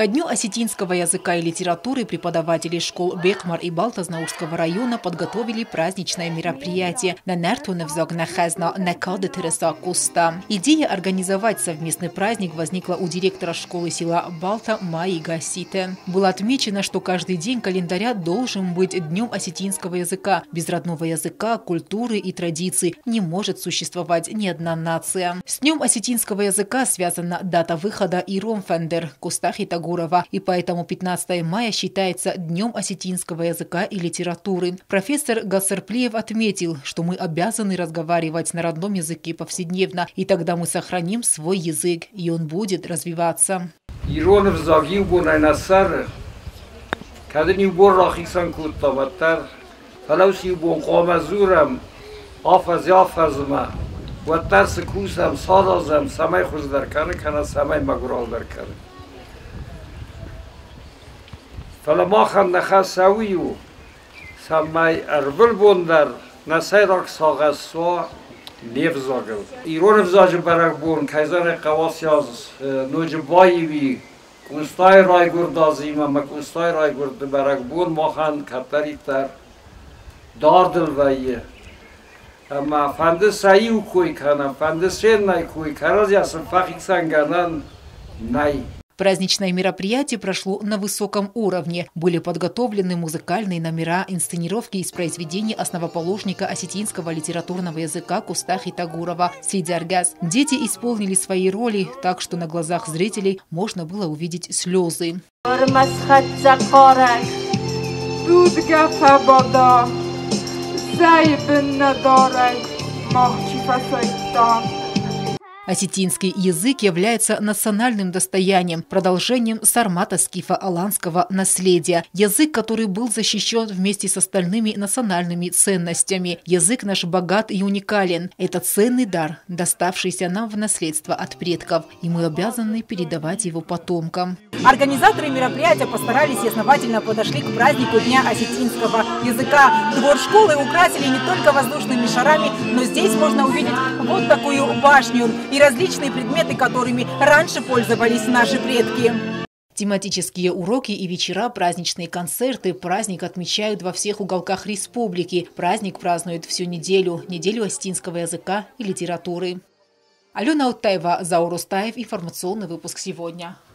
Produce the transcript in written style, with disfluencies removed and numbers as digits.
Ко дню осетинского языка и литературы преподаватели школ Бекмар и Балтазнаурского района подготовили праздничное мероприятие Идея организовать совместный праздник возникла у директора школы села Балта Майи Гасите. Было отмечено, что каждый день календаря должен быть днем осетинского языка. Без родного языка, культуры и традиций не может существовать ни одна нация. С днем осетинского языка связана дата выхода Иром Фендер Кустахи Тагурова, и поэтому 15 мая считается днем осетинского языка и литературы. Профессор Гасарплиев отметил, что мы обязаны разговаривать на родном языке повседневно, и тогда мы сохраним свой язык, и он будет развиваться. فلماخن نخسویو سمی ارول بندر نسیرک ساغسوا نیفزاگل ایران فزاج برگ بون کیزان قواسیاز نوجبایوی کنستای رای گردازیم و کنستای رای گرد برگ بون ماخن کتری تر داردل ویه اما فنده سعیو کوی کنم فنده سین نای کوی کرز یاسم فخیک سنگنن نای. Праздничное мероприятие прошло на высоком уровне. Были подготовлены музыкальные номера, инсценировки из произведений основоположника осетинского литературного языка Кустахи Тагурова «Сидзаргас». Дети исполнили свои роли так, что на глазах зрителей можно было увидеть слезы. Осетинский язык является национальным достоянием, продолжением сармато-скифо-аланского наследия. Язык, который был защищен вместе с остальными национальными ценностями. Язык наш богат и уникален. Это ценный дар, доставшийся нам в наследство от предков, и мы обязаны передавать его потомкам. Организаторы мероприятия постарались и основательно подошли к празднику Дня осетинского языка. Двор школы украсили не только воздушными шарами, но здесь можно увидеть вот такую башню и различные предметы, которыми раньше пользовались наши предки. Тематические уроки и вечера, праздничные концерты. Праздник отмечают во всех уголках республики. Праздник празднуют всю неделю осетинского языка и литературы. Алена Оттаева, Заур Устаев. Информационный выпуск сегодня.